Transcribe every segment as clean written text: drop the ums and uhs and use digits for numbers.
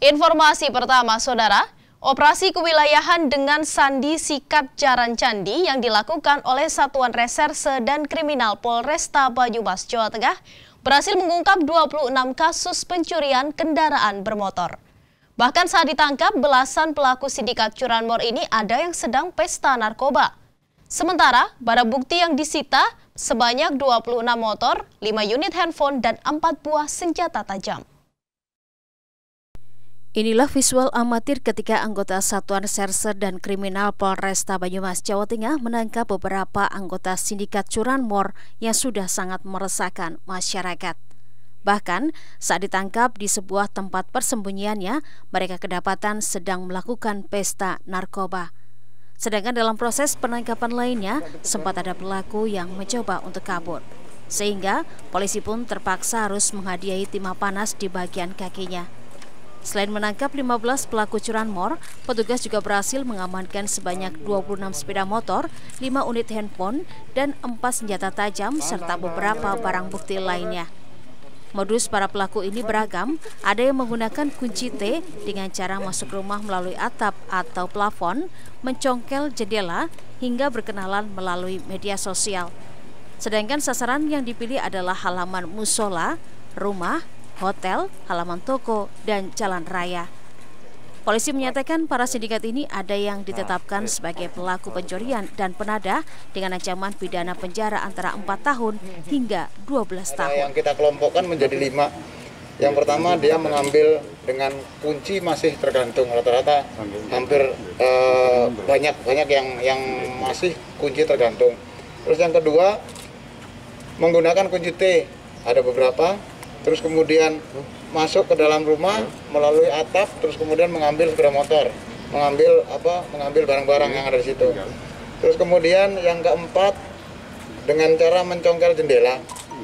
Informasi pertama, Saudara, operasi kewilayahan dengan sandi sikat jaran candi yang dilakukan oleh Satuan Reserse dan Kriminal Polresta Banyumas, Jawa Tengah berhasil mengungkap 26 kasus pencurian kendaraan bermotor. Bahkan saat ditangkap, belasan pelaku sindikat curanmor ini ada yang sedang pesta narkoba. Sementara, barang bukti yang disita sebanyak 26 motor, 5 unit handphone, dan 4 buah senjata tajam. Inilah visual amatir ketika anggota Satuan Reserse dan Kriminal Polresta Banyumas, Jawa Tengah menangkap beberapa anggota sindikat curanmor yang sudah sangat meresahkan masyarakat. Bahkan saat ditangkap di sebuah tempat persembunyiannya, mereka kedapatan sedang melakukan pesta narkoba. Sedangkan dalam proses penangkapan lainnya, sempat ada pelaku yang mencoba untuk kabur. Sehingga polisi pun terpaksa harus menghadiahi timah panas di bagian kakinya. Selain menangkap 15 pelaku curanmor, petugas juga berhasil mengamankan sebanyak 26 sepeda motor, 5 unit handphone, dan 4 senjata tajam serta beberapa barang bukti lainnya. Modus para pelaku ini beragam, ada yang menggunakan kunci T dengan cara masuk rumah melalui atap atau plafon, mencongkel jendela, hingga berkenalan melalui media sosial. Sedangkan sasaran yang dipilih adalah halaman musola, rumah, hotel, halaman toko, dan jalan raya. Polisi menyatakan para sindikat ini ada yang ditetapkan sebagai pelaku pencurian dan penadah dengan ancaman pidana penjara antara 4 tahun hingga 12 tahun. Yang kita kelompokkan menjadi 5. Yang pertama, dia mengambil dengan kunci masih tergantung, rata-rata hampir banyak yang masih kunci tergantung. Terus yang kedua, menggunakan kunci T, ada beberapa. Terus kemudian masuk ke dalam rumah melalui atap, terus kemudian mengambil sepeda motor, mengambil barang-barang yang ada di situ. Terus kemudian yang keempat, dengan cara mencongkel jendela,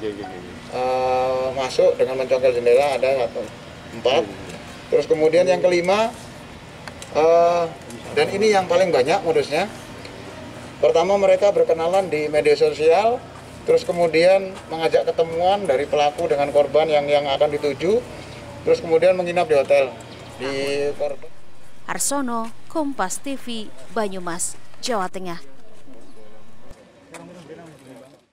masuk dengan mencongkel jendela, ada 4. Terus kemudian yang kelima, dan ini yang paling banyak modusnya. Pertama, mereka berkenalan di media sosial. Terus kemudian mengajak ketemuan dari pelaku dengan korban yang akan dituju. Terus kemudian menginap di hotel di korban. Arsono, Kompas TV, Banyumas, Jawa Tengah.